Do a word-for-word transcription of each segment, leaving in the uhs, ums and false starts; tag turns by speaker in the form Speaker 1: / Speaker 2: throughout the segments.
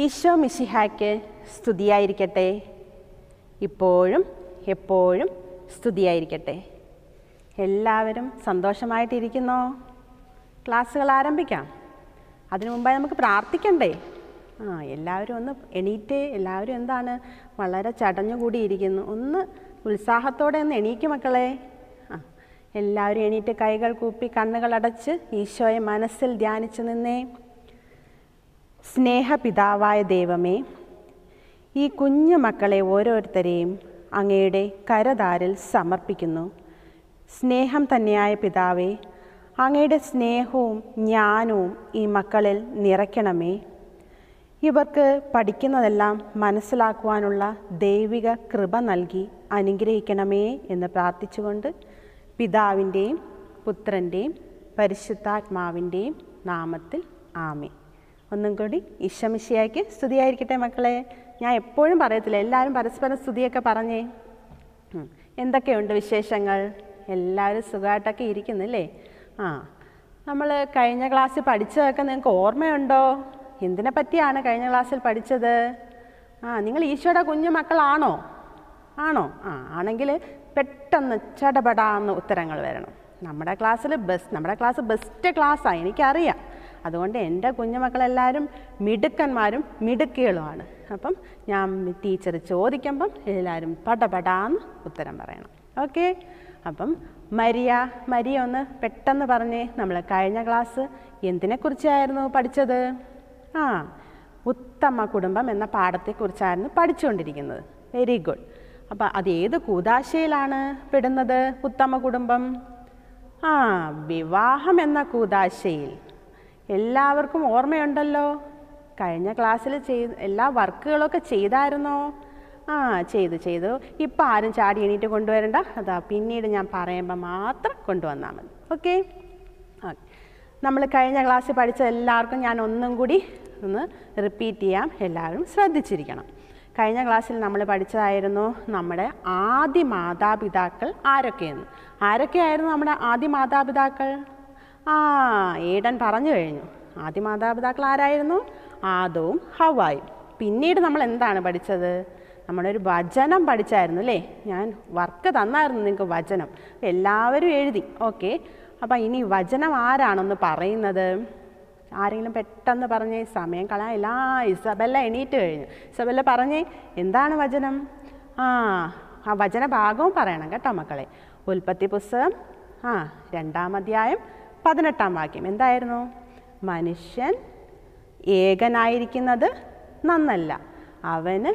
Speaker 1: ഈശോ മിശിഹായ്ക്ക് സ്തുതിയായിരിക്കട്ടെ. ഇപ്പോഴും എപ്പോഴും സ്തുതിയായിരിക്കട്ടെ. എല്ലാവരും സന്തോഷമായിട്ടിരിക്കുന്നോ? ക്ലാസ്സുകൾ ആരംഭിക്കാം. അതിനു മുമ്പായി നമുക്ക് പ്രാർത്ഥിക്കണ്ടേ? ആ എല്ലാവരും ഒന്ന് എണീറ്റ്. എല്ലാവരും എന്താണ് വളരെ ചടഞ്ഞുകൂടിയിരിക്കുന്നു. ഒന്ന് ഉത്സാഹത്തോടെ ഒന്ന് എണീക്ക് മക്കളെ. ആ എല്ലാവരും എണീറ്റ് കൈകൾ കൂപ്പി കണ്ണുകളടച്ച് ഈശോയെ മനസ്സിൽ ധ്യാനിച്ചു നിന്നേ. സ്നേഹപിതാവായ ദൈവമേ, ഈ കുഞ്ഞു മക്കളെ ഓരോരുത്തരെയും അങ്ങയുടെ കരതാരിൽ സമർപ്പിക്കുന്നു. സ്നേഹം തന്നെയായ പിതാവേ, അങ്ങയുടെ സ്നേഹവും ജ്ഞാനവും ഈ മക്കളിൽ നിറയ്ക്കണമേ. ഇവർക്ക് പഠിക്കുന്നതെല്ലാം മനസ്സിലാക്കുവാനുള്ള ദൈവിക കൃപ നൽകി അനുഗ്രഹിക്കണമേ എന്ന് പ്രാർത്ഥിച്ചുകൊണ്ട് പിതാവിൻ്റെയും പുത്രൻ്റെയും പരിശുദ്ധാത്മാവിൻ്റെയും നാമത്തിൽ ആമേൻ. ഒന്നും കൂടി ഈശോ മിശിഹായ്ക്ക് സ്തുതിയായിരിക്കട്ടെ മക്കളെ. ഞാൻ എപ്പോഴും പറയത്തില്ല, എല്ലാവരും പരസ്പരം സ്തുതിയൊക്കെ പറഞ്ഞേ. എന്തൊക്കെയുണ്ട് വിശേഷങ്ങൾ? എല്ലാവരും സുഖമായിട്ടൊക്കെ ഇരിക്കുന്നില്ലേ? ആ നമ്മൾ കഴിഞ്ഞ ക്ലാസ്സിൽ പഠിച്ചതൊക്കെ നിങ്ങൾക്ക് ഓർമ്മയുണ്ടോ? എന്തിനെ പറ്റിയാണ് കഴിഞ്ഞ ക്ലാസ്സിൽ പഠിച്ചത്? ആ നിങ്ങൾ ഈശോയുടെ കുഞ്ഞു മക്കളാണോ? ആണോ? ആ ആണെങ്കിൽ പെട്ടെന്ന് ചടപടാന്ന് ഉത്തരങ്ങൾ വരണം. നമ്മുടെ ക്ലാസ്സിൽ ബെസ്റ്റ് നമ്മുടെ ക്ലാസ് ബെസ്റ്റ് ക്ലാസ്സാണ്, എനിക്കറിയാം. അതുകൊണ്ട് എൻ്റെ കുഞ്ഞുമക്കളെല്ലാവരും മിടുക്കന്മാരും മിടുക്കികളുമാണ്. അപ്പം ഞാൻ ടീച്ചർ ചോദിക്കുമ്പം എല്ലാവരും പടപടാന്ന് ഉത്തരം പറയണം. ഓക്കെ? അപ്പം മരിയ മരിയ ഒന്ന് പെട്ടെന്ന് പറഞ്ഞേ. നമ്മൾ കഴിഞ്ഞ ക്ലാസ് എന്തിനെക്കുറിച്ചായിരുന്നു പഠിച്ചത്? ആ ഉത്തമ കുടുംബം എന്ന പാഠത്തെക്കുറിച്ചായിരുന്നു പഠിച്ചുകൊണ്ടിരിക്കുന്നത്. Very good. അപ്പം അത് ഏത് കൂദാശയിലാണ് പെടുന്നത്? ഉത്തമ കുടുംബം ആ വിവാഹം എന്ന കൂദാശയിൽ. എല്ലാവർക്കും ഓർമ്മയുണ്ടല്ലോ. കഴിഞ്ഞ ക്ലാസ്സിൽ ചെയ്ത് എല്ലാ വർക്കുകളൊക്കെ ചെയ്തായിരുന്നോ? ആ ചെയ്തു ചെയ്തു. ഇപ്പം ആരും ചാടി എണീറ്റ് കൊണ്ടുവരണ്ട. അതാ പിന്നീട് ഞാൻ പറയുമ്പോൾ മാത്രം കൊണ്ടുവന്നാൽ മതി. ഓക്കെ? ഓക്കെ. നമ്മൾ കഴിഞ്ഞ ക്ലാസ്സിൽ പഠിച്ച എല്ലാവർക്കും ഞാൻ ഒന്നും കൂടി ഒന്ന് റിപ്പീറ്റ് ചെയ്യാം. എല്ലാവരും ശ്രദ്ധിച്ചിരിക്കണം. കഴിഞ്ഞ ക്ലാസ്സിൽ നമ്മൾ പഠിച്ചതായിരുന്നു നമ്മുടെ ആദ്യ മാതാപിതാക്കൾ ആരൊക്കെയെന്ന്. ആരൊക്കെയായിരുന്നു നമ്മുടെ ആദ്യ മാതാപിതാക്കൾ? ആ ഏഡൻ പറഞ്ഞു കഴിഞ്ഞു. ആദ്യ മാതാപിതാക്കൾ ആരായിരുന്നു? ആദവും ഹവ്വായും. പിന്നീട് നമ്മൾ എന്താണ് പഠിച്ചത്? നമ്മളൊരു വചനം പഠിച്ചായിരുന്നു അല്ലേ? ഞാൻ വർക്ക് തന്നായിരുന്നു നിങ്ങൾക്ക് വചനം. എല്ലാവരും എഴുതി. ഓക്കെ. അപ്പം ഇനി വചനം ആരാണെന്ന് പറയുന്നത്? ആരെങ്കിലും പെട്ടെന്ന് പറഞ്ഞേ. സമയം കളയാൻ എല്ലാ ഇസബെല്ല എണീറ്റ് കഴിഞ്ഞു. ഇസബെല്ല പറഞ്ഞേ, എന്താണ് വചനം? ആ ആ വചന ഭാഗവും പറയണം കേട്ടോ മക്കളെ. ഉൽപ്പത്തി പുസ്തകം ആ രണ്ടാം അധ്യായം പതിനെട്ടാം വാക്യം എന്തായിരുന്നു? മനുഷ്യൻ ഏകനായിരിക്കുന്നത് നന്നല്ല, അവന്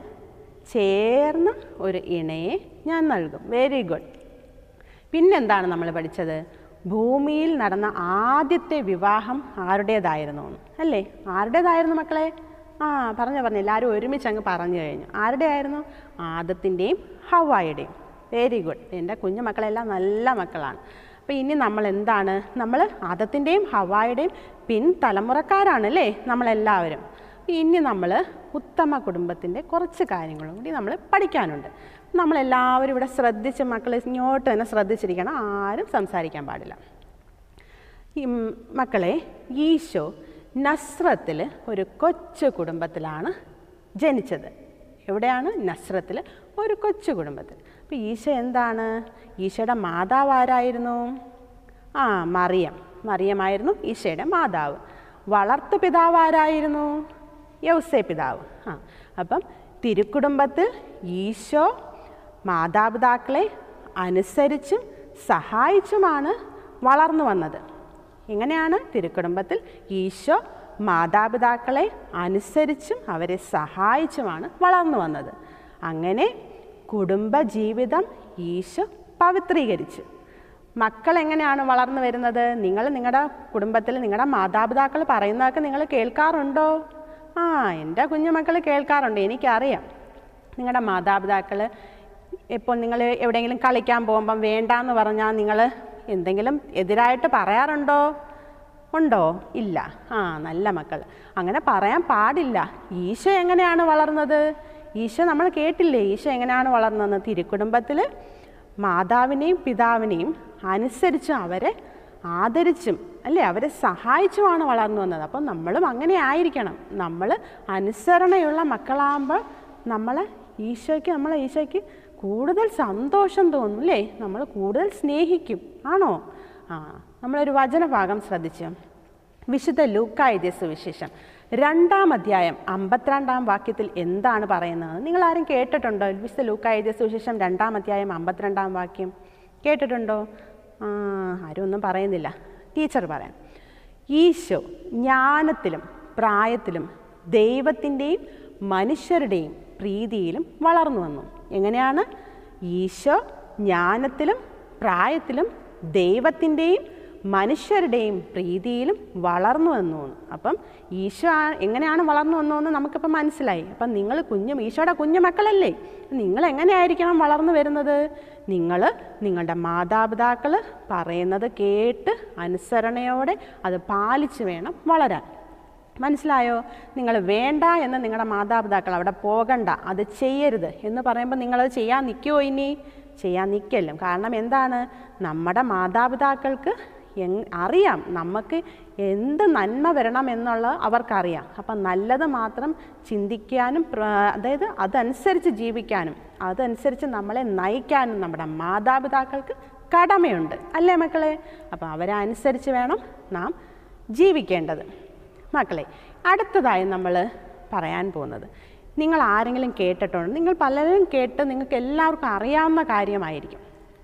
Speaker 1: ചേർന്ന് ഒരു ഇണയെ ഞാൻ നൽകും. Very good. പിന്നെന്താണ് നമ്മൾ പഠിച്ചത്? ഭൂമിയിൽ നടന്ന ആദ്യത്തെ വിവാഹം ആരുടേതായിരുന്നു അല്ലേ? ആരുടേതായിരുന്നു മക്കളെ? ആ പറഞ്ഞു പറഞ്ഞു എല്ലാവരും ഒരുമിച്ച് അങ്ങ് പറഞ്ഞു കഴിഞ്ഞു. ആരുടെ ആയിരുന്നു? ആദത്തിൻ്റെയും ഹവ്വായുടെയും. Very good. എൻ്റെ കുഞ്ഞു മക്കളെല്ലാം നല്ല മക്കളാണ്. അപ്പോൾ ഇനി നമ്മൾ എന്താണ്? നമ്മൾ ആദത്തിൻ്റെയും ഹവ്വായുടെയും പിൻതലമുറക്കാരാണ് അല്ലേ നമ്മളെല്ലാവരും. ഇനി നമ്മൾ ഉത്തമ കുടുംബത്തിൻ്റെ കുറച്ച് കാര്യങ്ങളും കൂടി നമ്മൾ പഠിക്കാനുണ്ട്. നമ്മളെല്ലാവരും ഇവിടെ ശ്രദ്ധിച്ച് മക്കൾ ഇങ്ങോട്ട് തന്നെ ശ്രദ്ധിച്ചിരിക്കണം. ആരും സംസാരിക്കാൻ പാടില്ല. ഈ മക്കളെ, ഈശോ നസ്രത്തിൽ ഒരു കൊച്ചു കുടുംബത്തിലാണ് ജനിച്ചത്. എവിടെയാണ്? നസ്രത്തിൽ ഒരു കൊച്ചു കുടുംബത്തിൽ. അപ്പോൾ ഈശോ എന്താണ്? ഈശോയുടെ മാതാവ് ആരായിരുന്നു? ആ മറിയം. മറിയമായിരുന്നു ഈശോയുടെ മാതാവ്. വളർത്തു പിതാവ് ആരായിരുന്നു? യൗസേ പിതാവ്. ആ അപ്പം തിരുക്കുടുംബത്തിൽ ഈശോ മാതാപിതാക്കളെ അനുസരിച്ചും സഹായിച്ചുമാണ് വളർന്നു വന്നത്. എങ്ങനെയാണ്? തിരുക്കുടുംബത്തിൽ ഈശോ മാതാപിതാക്കളെ അനുസരിച്ചും അവരെ സഹായിച്ചുമാണ് വളർന്നു വന്നത്. അങ്ങനെ കുടുംബജീവിതം ഈശോ പവിത്രീകരിച്ചു. മക്കൾ എങ്ങനെയാണ് വളർന്നു വരുന്നത്? നിങ്ങൾ നിങ്ങളുടെ കുടുംബത്തിൽ നിങ്ങളുടെ മാതാപിതാക്കൾ പറയുന്നതൊക്കെ നിങ്ങൾ കേൾക്കാറുണ്ടോ? ആ എൻ്റെ കുഞ്ഞുമക്കൾ കേൾക്കാറുണ്ട്, എനിക്കറിയാം. നിങ്ങളുടെ മാതാപിതാക്കൾ ഇപ്പോൾ നിങ്ങൾ എവിടെയെങ്കിലും കളിക്കാൻ പോകുമ്പം വേണ്ടാന്ന് പറഞ്ഞാൽ നിങ്ങൾ എന്തെങ്കിലും എതിരായിട്ട് പറയാറുണ്ടോ? ഉണ്ടോ? ഇല്ല. ആ നല്ല മക്കൾ. അങ്ങനെ പറയാൻ പാടില്ല. ഈശോ എങ്ങനെയാണ് വളർന്നത്? ഈശോ നമ്മൾ കേട്ടില്ലേ ഈശോ എങ്ങനെയാണ് വളർന്നതെന്ന്? തിരുക്കുടുംബത്തിൽ മാതാവിനെയും പിതാവിനെയും അനുസരിച്ച് അവരെ ആദരിച്ചും അല്ലേ അവരെ സഹായിച്ചുമാണ് വളർന്നു വന്നത്. അപ്പം നമ്മളും അങ്ങനെ ആയിരിക്കണം. നമ്മൾ അനുസരണയുള്ള മക്കളാകുമ്പോൾ നമ്മളെ ഈശോയ്ക്ക് നമ്മളെ ഈശോയ്ക്ക് കൂടുതൽ സന്തോഷം തോന്നും അല്ലേ, നമ്മൾ കൂടുതൽ സ്നേഹിക്കും. ആണോ? ആ നമ്മളൊരു വചനഭാഗം ശ്രദ്ധിച്ചു. വിശുദ്ധ ലൂക്കാ എഴുതിയ സുവിശേഷം രണ്ടാം അധ്യായം അമ്പത്തിരണ്ടാം വാക്യത്തിൽ എന്താണ് പറയുന്നത്? നിങ്ങൾ ആരും കേട്ടിട്ടുണ്ടോ? വിശുദ്ധ ലൂക്കാ എഴുതിയ സുവിശേഷം രണ്ടാം അധ്യായം അമ്പത്തിരണ്ടാം വാക്യം കേട്ടിട്ടുണ്ടോ? ആ ആരും ഒന്നും പറയുന്നില്ല. ടീച്ചർ പറയാം. ഈശോ ജ്ഞാനത്തിലും പ്രായത്തിലും ദൈവത്തിൻ്റെയും മനുഷ്യരുടെയും പ്രീതിയിലും വളർന്നു വന്നു. എങ്ങനെയാണ്? ഈശോ ജ്ഞാനത്തിലും പ്രായത്തിലും ദൈവത്തിൻ്റെയും മനുഷ്യരുടെയും പ്രീതിയിലും വളർന്നു വന്നു. അപ്പം ഈശോ എങ്ങനെയാണ് വളർന്നു വന്നതെന്ന് നമുക്കിപ്പോൾ മനസ്സിലായി. അപ്പം നിങ്ങൾ കുഞ്ഞു ഈശോയുടെ കുഞ്ഞു മക്കളല്ലേ, നിങ്ങൾ എങ്ങനെയായിരിക്കണം വളർന്നു വരുന്നത്? നിങ്ങൾ നിങ്ങളുടെ മാതാപിതാക്കൾ പറയുന്നത് കേട്ട് അനുസരണയോടെ അത് പാലിച്ച് വേണം വളരാൻ. മനസ്സിലായോ? നിങ്ങൾ വേണ്ട എന്ന് നിങ്ങളുടെ മാതാപിതാക്കൾ അവിടെ പോകണ്ട, അത് ചെയ്യരുത് എന്ന് പറയുമ്പോൾ നിങ്ങളത് ചെയ്യാൻ നിൽക്കുമോ? ഇനി ചെയ്യാൻ നിൽക്കല്ലോ. കാരണം എന്താണ്? നമ്മുടെ മാതാപിതാക്കൾക്ക് എങ് അറിയാം നമുക്ക് എന്ത് നന്മ വരണം എന്നുള്ളത് അവർക്കറിയാം. അപ്പം നല്ലത് മാത്രം ചിന്തിക്കാനും അതായത് അതനുസരിച്ച് ജീവിക്കാനും അതനുസരിച്ച് നമ്മളെ നയിക്കാനും നമ്മുടെ മാതാപിതാക്കൾക്ക് കടമയുണ്ട് അല്ലേ മക്കളെ? അപ്പം അവരനുസരിച്ച് വേണം നാം ജീവിക്കേണ്ടത്. മക്കളെ, അടുത്തതായി നമ്മൾ പറയാൻ പോകുന്നത്, നിങ്ങൾ ആരെങ്കിലും കേട്ടിട്ടുണ്ടോ? നിങ്ങൾ പലരും കേട്ട് നിങ്ങൾക്ക് എല്ലാവർക്കും അറിയാവുന്ന കാര്യമായിരിക്കും.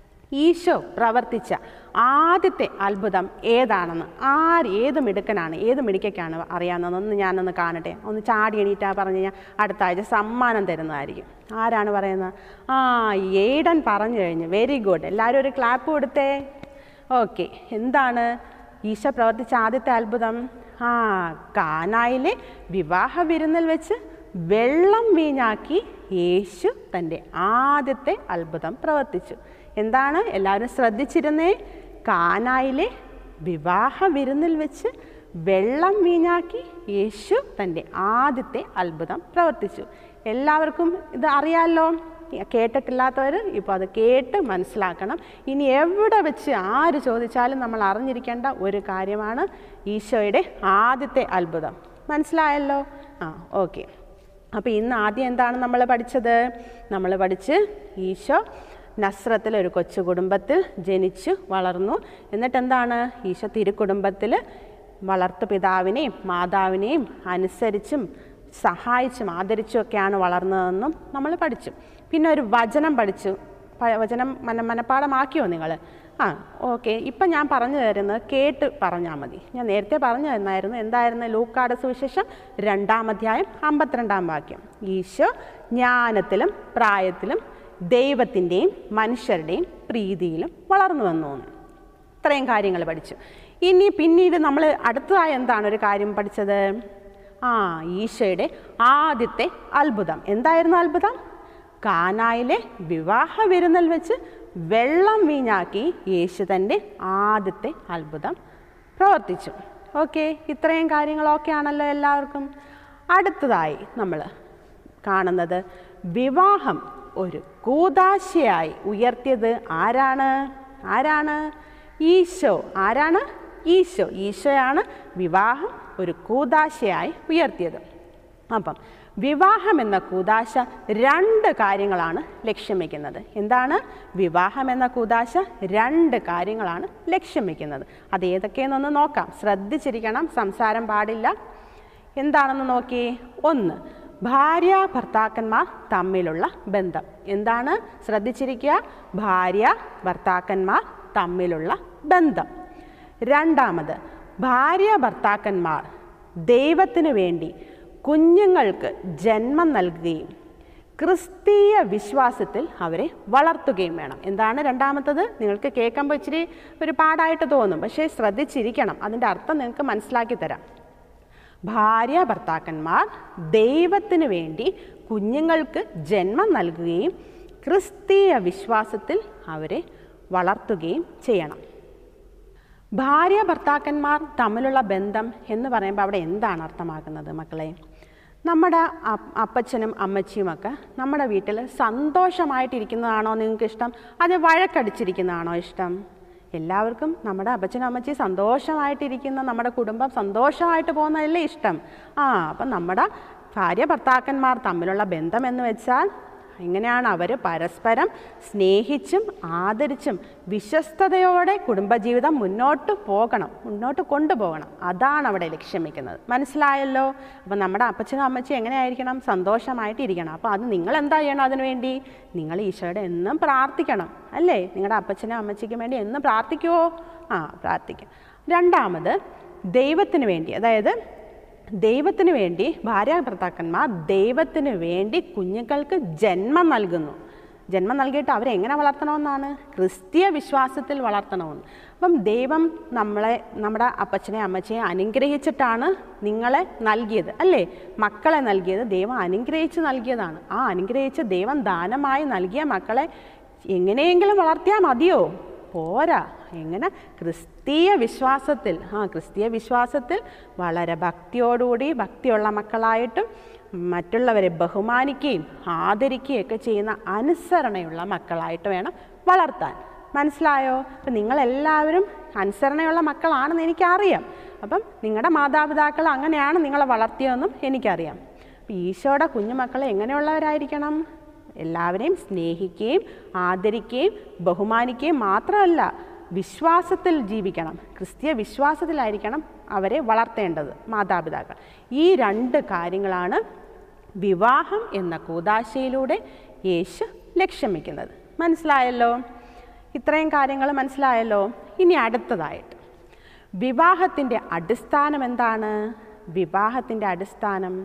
Speaker 1: ഈശോ പ്രവർത്തിച്ച ആദ്യത്തെ അത്ഭുതം ഏതാണെന്ന് ആര് ഏത് മിടുക്കനാണ് ഏത് മിടുക്കയ്ക്കാണ് അറിയാവുന്നതെന്ന് ഞാനൊന്ന് കാണട്ടെ. ഒന്ന് ചാടി എണീറ്റാ പറഞ്ഞു കഴിഞ്ഞാൽ അടുത്ത ആഴ്ച സമ്മാനം തരുന്നതായിരിക്കും. ആരാണ് പറയുന്നത്? ആ ഏഡൻ പറഞ്ഞു കഴിഞ്ഞു. Very good. എല്ലാവരും ഒരു ക്ലാപ്പ് കൊടുത്തേ. ഓക്കെ, എന്താണ് ഈശോ പ്രവർത്തിച്ച ആദ്യത്തെ അത്ഭുതം? ആ കാനായിലെ വിവാഹ വിരുന്നിൽ വെച്ച് വെള്ളം വീഞ്ഞാക്കി യേശു തൻ്റെ ആദ്യത്തെ അത്ഭുതം പ്രവർത്തിച്ചു. എന്താണ്? എല്ലാവരും ശ്രദ്ധിച്ചിരുന്നേ. കാനായിലെ വിവാഹ വിരുന്നിൽ വെച്ച് വെള്ളം വീഞ്ഞാക്കി യേശു തൻ്റെ ആദ്യത്തെ അത്ഭുതം പ്രവർത്തിച്ചു. എല്ലാവർക്കും ഇത് അറിയാമല്ലോ. കേട്ടിട്ടില്ലാത്തവർ ഇപ്പോൾ അത് കേട്ട് മനസ്സിലാക്കണം. ഇനി എവിടെ വെച്ച് ആര് ചോദിച്ചാലും നമ്മൾ അറിഞ്ഞിരിക്കേണ്ട ഒരു കാര്യമാണ് ഈശോയുടെ ആദ്യത്തെ അത്ഭുതം. മനസ്സിലായല്ലോ? ആ ഓക്കെ. അപ്പോൾ ഇന്ന് ആദ്യം എന്താണ് നമ്മൾ പഠിച്ചത്? നമ്മൾ പഠിച്ച് ഈശോ നസ്രത്തിൽ ഒരു കൊച്ചു കുടുംബത്തിൽ ജനിച്ചു വളർന്നു. എന്നിട്ട് എന്താണ്? ഈശോ തിരുക്കുടുംബത്തിൽ വളർത്തു പിതാവിനെയും മാതാവിനെയും അനുസരിച്ചും സഹായിച്ചും ആദരിച്ചും ഒക്കെയാണ് വളർന്നതെന്നും നമ്മൾ പഠിച്ചു. പിന്നെ ഒരു വചനം പഠിച്ചു. വചനം മന മനപ്പാടമാക്കിയോ നിങ്ങൾ? ആ ഓക്കെ. ഇപ്പം ഞാൻ പറഞ്ഞു തരുന്നത് കേട്ട് പറഞ്ഞാൽ മതി. ഞാൻ നേരത്തെ പറഞ്ഞു തന്നായിരുന്നു. എന്തായിരുന്നു? ലൂക്കായുടെ സുവിശേഷം രണ്ടാം അധ്യായം അമ്പത്തിരണ്ടാം വാക്യം. ഈശോ ജ്ഞാനത്തിലും പ്രായത്തിലും ദൈവത്തിൻ്റെയും മനുഷ്യരുടെയും പ്രീതിയിലും വളർന്നു വന്നു. ഇത്രയും കാര്യങ്ങൾ പഠിച്ചു. ഇനി പിന്നീട് നമ്മൾ അടുത്തതായി എന്താണ് ഒരു കാര്യം പഠിച്ചത്? ആ ഈശോയുടെ ആദ്യത്തെ അത്ഭുതം. എന്തായിരുന്നു അത്ഭുതം? കാനായിലെ വിവാഹ വിരുന്നിൽ വെച്ച് വെള്ളം വീഞ്ഞാക്കി യേശു തൻ്റെ ആദ്യത്തെ അത്ഭുതം പ്രവർത്തിച്ചു. ഓക്കെ, ഇത്രയും കാര്യങ്ങളൊക്കെ ആണല്ലോ എല്ലാവർക്കും. അടുത്തതായി നമ്മൾ കാണുന്നത് വിവാഹം ഒരു കൂദാശയായി ഉയർത്തിയത് ആരാണ്? ആരാണ്? ഈശോ. ആരാണ്? ഈശോ. ഈശോയാണ് വിവാഹം ഒരു കൂദാശയായി ഉയർത്തിയത്. അപ്പം വിവാഹം എന്ന കൂദാശ രണ്ട് കാര്യങ്ങളാണ് ലക്ഷ്യം വയ്ക്കുന്നത്. എന്താണ്? വിവാഹം എന്ന കൂദാശ രണ്ട് കാര്യങ്ങളാണ് ലക്ഷ്യം വയ്ക്കുന്നത്. അത് ഏതൊക്കെയെന്നൊന്ന് നോക്കാം. ശ്രദ്ധിച്ചിരിക്കണം, സംസാരം പാടില്ല. എന്താണെന്ന് നോക്കിയേ. ഒന്ന്, ഭാര്യ ഭർത്താക്കന്മാർ തമ്മിലുള്ള ബന്ധം. എന്താണ്? ശ്രദ്ധിച്ചിരിക്കുക. ഭാര്യ ഭർത്താക്കന്മാർ തമ്മിലുള്ള ബന്ധം. രണ്ടാമത്, ഭാര്യ ഭർത്താക്കന്മാർ ദൈവത്തിനു വേണ്ടി കുഞ്ഞുങ്ങൾക്ക് ജന്മം നൽകുകയും ക്രിസ്തീയ വിശ്വാസത്തിൽ അവരെ വളർത്തുകയും വേണം. എന്താണ് രണ്ടാമത്തത്? നിങ്ങൾക്ക് കേൾക്കുമ്പോൾ ഇച്ചിരി ഒരു പാടായിട്ട് തോന്നും, പക്ഷേ ശ്രദ്ധിച്ചിരിക്കണം. അതിൻ്റെ അർത്ഥം നിങ്ങൾക്ക് മനസ്സിലാക്കി തരാം. ഭാര്യ ഭർത്താക്കന്മാർ ദൈവത്തിന് വേണ്ടി കുഞ്ഞുങ്ങൾക്ക് ജന്മം നൽകുകയും ക്രിസ്തീയ വിശ്വാസത്തിൽ അവരെ വളർത്തുകയും ചെയ്യണം. ഭാര്യ ഭർത്താക്കന്മാർ തമ്മിലുള്ള ബന്ധം എന്ന് പറയുമ്പോൾ അവിടെ എന്താണ് അർത്ഥമാക്കുന്നത് മക്കളെ? നമ്മുടെ അപ്പച്ചനും അമ്മച്ചിയുമൊക്കെ നമ്മുടെ വീട്ടിൽ സന്തോഷമായിട്ടിരിക്കുന്നതാണോ നിങ്ങൾക്ക് ഇഷ്ടം? അത് വഴക്കടിച്ചിരിക്കുന്നതാണോ ഇഷ്ടം? എല്ലാവർക്കും നമ്മുടെ അപ്പച്ചനും അമ്മച്ചിയും സന്തോഷമായിട്ടിരിക്കുന്ന നമ്മുടെ കുടുംബം സന്തോഷമായിട്ട് പോകുന്നതല്ലേ ഇഷ്ടം. ആ അപ്പം നമ്മുടെ ഭാര്യ ഭർത്താക്കന്മാർ തമ്മിലുള്ള ബന്ധം എന്ന് വെച്ചാൽ എങ്ങനെയാണ് അവർ പരസ്പരം സ്നേഹിച്ചും ആദരിച്ചും വിശ്വസ്തയോടെ കുടുംബജീവിതം മുന്നോട്ട് പോകണം, മുന്നോട്ട് കൊണ്ടുപോകണം. അതാണ് അവിടെ ലക്ഷ്യം വയ്ക്കുന്നത്. മനസ്സിലായല്ലോ? അപ്പം നമ്മുടെ അപ്പച്ചനും അമ്മച്ചിയും എങ്ങനെയായിരിക്കണം? സന്തോഷമായിട്ടിരിക്കണം. അപ്പോൾ അത് നിങ്ങൾ എന്താ ചെയ്യണം? അതിനു വേണ്ടി നിങ്ങൾ ഈശോയുടെ എന്നും പ്രാർത്ഥിക്കണം അല്ലേ? നിങ്ങളുടെ അപ്പച്ചനും അമ്മച്ചിക്കും വേണ്ടി എന്നും പ്രാർത്ഥിക്കുമോ? ആ, പ്രാർത്ഥിക്കാം. രണ്ടാമത് ദൈവത്തിന് വേണ്ടി, അതായത് ദൈവത്തിന് വേണ്ടി ഭാര്യ ഭർത്താക്കന്മാർ ദൈവത്തിന് വേണ്ടി കുഞ്ഞുങ്ങൾക്ക് ജന്മം നൽകുന്നു. ജന്മം നൽകിയിട്ട് അവരെ എങ്ങനെ വളർത്തണമെന്നാണ്? ക്രിസ്തീയ വിശ്വാസത്തിൽ വളർത്തണമെന്ന്. അപ്പം ദൈവം നമ്മളെ, നമ്മുടെ അപ്പച്ചനെ അമ്മച്ചയെ അനുഗ്രഹിച്ചിട്ടാണ് നിങ്ങളെ നൽകിയത് അല്ലേ? മക്കളെ നൽകിയത് ദൈവം അനുഗ്രഹിച്ച് നൽകിയതാണ്. ആ അനുഗ്രഹിച്ച് ദൈവം ദാനമായി നൽകിയ മക്കളെ എങ്ങനെയെങ്കിലും വളർത്തിയാൽ മതിയോ? പോരാ. എങ്ങനെ? ക്രിസ്തീയ വിശ്വാസത്തിൽ. ആ ക്രിസ്തീയ വിശ്വാസത്തിൽ വളരെ ഭക്തിയോടുകൂടി, ഭക്തിയുള്ള മക്കളായിട്ടും മറ്റുള്ളവരെ ബഹുമാനിക്കുകയും ആദരിക്കുകയും ഒക്കെ ചെയ്യുന്ന അനുസരണയുള്ള മക്കളായിട്ട് വേണം വളർത്താൻ. മനസ്സിലായോ? അപ്പം നിങ്ങളെല്ലാവരും അനുസരണയുള്ള മക്കളാണെന്ന് എനിക്കറിയാം. അപ്പം നിങ്ങളുടെ മാതാപിതാക്കൾ അങ്ങനെയാണ് നിങ്ങളെ വളർത്തിയതെന്നും എനിക്കറിയാം. അപ്പം ഈശോയുടെ കുഞ്ഞുമക്കളെ എങ്ങനെയുള്ളവരായിരിക്കണം? എല്ലാവരെയും സ്നേഹിക്കുകയും ആദരിക്കുകയും ബഹുമാനിക്കുകയും മാത്രമല്ല, വിശ്വാസത്തിൽ ജീവിക്കണം. ക്രിസ്തീയ വിശ്വാസത്തിലായിരിക്കണം അവരെ വളർത്തേണ്ടത് മാതാപിതാക്കൾ. ഈ രണ്ട് കാര്യങ്ങളാണ് വിവാഹം എന്ന കൂദാശയിലൂടെ യേശു ലക്ഷ്യം വയ്ക്കുന്നത്. മനസ്സിലായല്ലോ? ഇത്രയും കാര്യങ്ങൾ മനസ്സിലായല്ലോ? ഇനി അടുത്തതായിട്ട് വിവാഹത്തിൻ്റെ അടിസ്ഥാനം എന്താണ്? വിവാഹത്തിൻ്റെ അടിസ്ഥാനം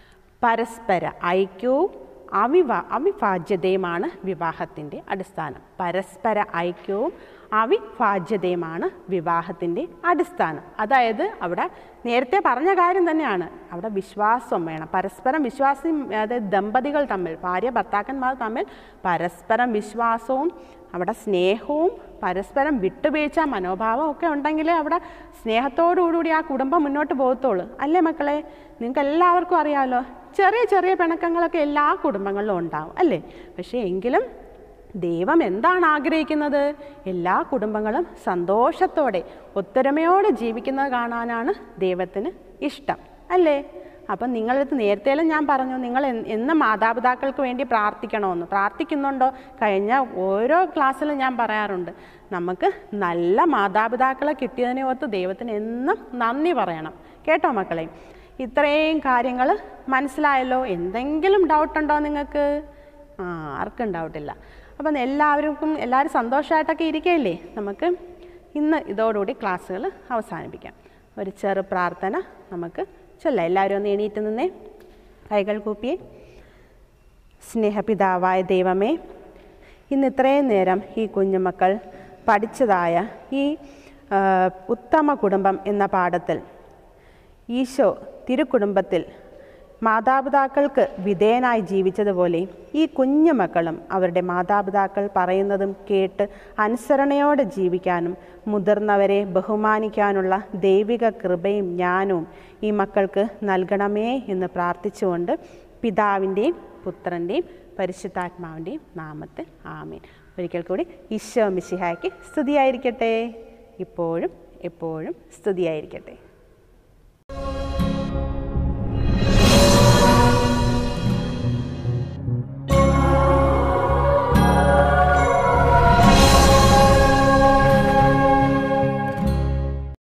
Speaker 1: പരസ്പര ഐക്യവും അവിവാ അവിഭാജ്യതയുമാണ് വിവാഹത്തിൻ്റെ അടിസ്ഥാനം. പരസ്പര ഐക്യവും അവിഭാജ്യതയുമാണ് വിവാഹത്തിൻ്റെ അടിസ്ഥാനം. അതായത് അവിടെ നേരത്തെ പറഞ്ഞ കാര്യം തന്നെയാണ്. അവിടെ വിശ്വാസം വേണം, പരസ്പരം വിശ്വാസം. അതായത് ദമ്പതികൾ തമ്മിൽ, ഭാര്യ ഭർത്താക്കന്മാർ തമ്മിൽ പരസ്പരം വിശ്വാസവും അവിടെ സ്നേഹവും പരസ്പരം വിട്ടുവീഴ്ച മനോഭാവം ഒക്കെ ഉണ്ടെങ്കിലേ അവിടെ സ്നേഹത്തോടുകൂടി ആ കുടുംബം മുന്നോട്ട് പോകത്തുള്ളൂ അല്ലേ മക്കളെ? നിങ്ങൾക്ക് എല്ലാവർക്കും അറിയാമല്ലോ, ചെറിയ ചെറിയ പിണക്കങ്ങളൊക്കെ എല്ലാ കുടുംബങ്ങളിലും ഉണ്ടാവും അല്ലേ? പക്ഷേ എങ്കിലും ദൈവം എന്താണ് ആഗ്രഹിക്കുന്നത്? എല്ലാ കുടുംബങ്ങളും സന്തോഷത്തോടെ ഒത്തൊരുമയോടെ ജീവിക്കുന്നത് കാണാനാണ് ദൈവത്തിന് ഇഷ്ടം അല്ലേ? അപ്പം നിങ്ങളടുത്ത് നേരത്തെയും ഞാൻ പറഞ്ഞു, നിങ്ങൾ എന്ന് മാതാപിതാക്കൾക്ക് വേണ്ടി പ്രാർത്ഥിക്കണമെന്ന്. പ്രാർത്ഥിക്കുന്നുണ്ടോ? കഴിഞ്ഞ ഓരോ ക്ലാസ്സിലും ഞാൻ പറയാറുണ്ട്, നമുക്ക് നല്ല മാതാപിതാക്കളെ കിട്ടിയതിനെ ഓർത്ത് ദൈവത്തിന് എന്നും നന്ദി പറയണം. കേട്ടോ മക്കളെ? ഇത്രയും കാര്യങ്ങൾ മനസ്സിലായല്ലോ? എന്തെങ്കിലും ഡൗട്ടുണ്ടോ നിങ്ങൾക്ക്? ആ, ആർക്കും ഡൗട്ടില്ല. അപ്പം എല്ലാവർക്കും എല്ലാവരും സന്തോഷമായിട്ടൊക്കെ ഇരിക്കുകയില്ലേ? നമുക്ക് ഇന്ന് ഇതോടുകൂടി ക്ലാസ്സുകൾ അവസാനിപ്പിക്കാം. ഒരു ചെറു പ്രാർത്ഥന നമുക്ക് ചൊല്ലാം. എല്ലാവരും ഒന്ന് എണീറ്റ് നിന്നേ, കൈകൾ കൂപ്പിയേ. സ്നേഹപിതാവായ ദൈവമേ, ഇന്ന് ഇത്രയും നേരം ഈ കുഞ്ഞുമക്കൾ പഠിച്ചതായ ഈ ഉത്തമ കുടുംബം എന്ന പാഠത്തിൽ ഈശോ തിരുക്കുടുംബത്തിൽ മാതാപിതാക്കൾക്ക് വിധേയനായി ജീവിച്ചതുപോലെ ഈ കുഞ്ഞു മക്കളും അവരുടെ മാതാപിതാക്കൾ പറയുന്നതും കേട്ട് അനുസരണയോടെ ജീവിക്കാനും മുതിർന്നവരെ ബഹുമാനിക്കാനുള്ള ദൈവിക കൃപയും ജ്ഞാനവും ഈ മക്കൾക്ക് നൽകണമേ എന്ന് പ്രാർത്ഥിച്ചുകൊണ്ട് പിതാവിൻ്റെയും പുത്രൻ്റെയും പരിശുദ്ധാത്മാവിൻ്റെയും നാമത്തിൽ ആമേൻ. ഒരിക്കൽ കൂടി ഈശോ മിശിഹായ്ക്ക് സ്തുതിയായിരിക്കട്ടെ. ഇപ്പോഴും എപ്പോഴും സ്തുതിയായിരിക്കട്ടെ.